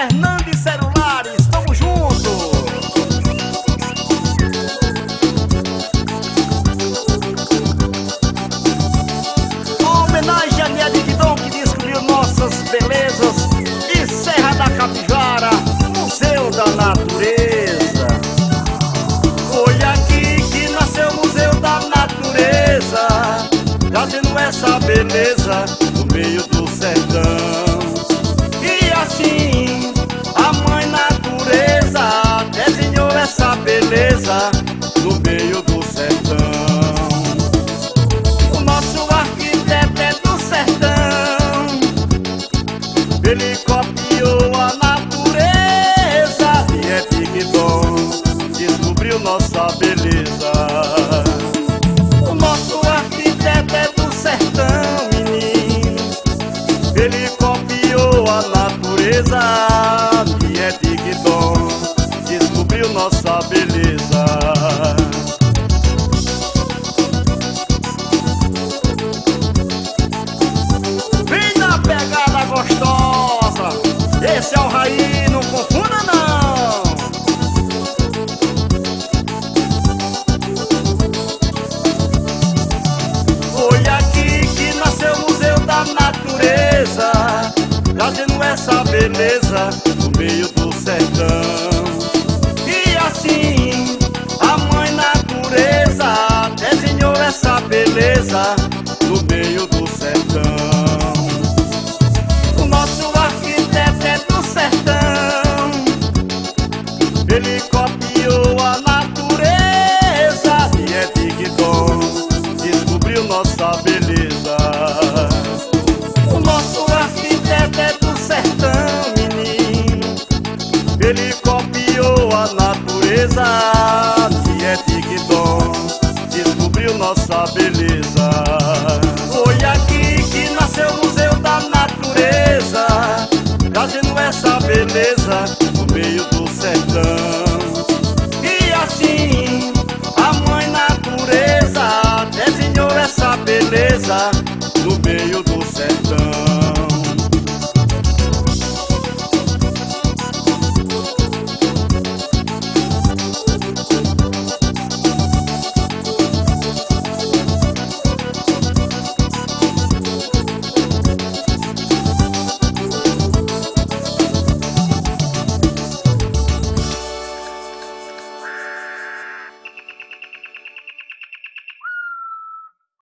Fernandes Celulares, tamo junto. Homenagem a Nia Digdon, que descobriu nossas belezas. E Serra da Capivara, Museu da Natureza. Foi aqui que nasceu o Museu da Natureza, trazendo essa beleza no meio do sertão. E assim a mãe natureza desenhou essa beleza no meio do sertão. O nosso arquiteto é do sertão, ele copiou a natureza. E é Digdon, descobriu nossa beleza. O nosso arquiteto é do sertão, menino, ele copiou a natureza. E é Digdon, descobriu nossa beleza. Vem na pegada gostosa, esse é o Raí, não confunda não. Foi aqui que nasceu o Museu da Natureza, trazendo essa beleza no meio do sertão. E assim a mãe natureza desenhou essa beleza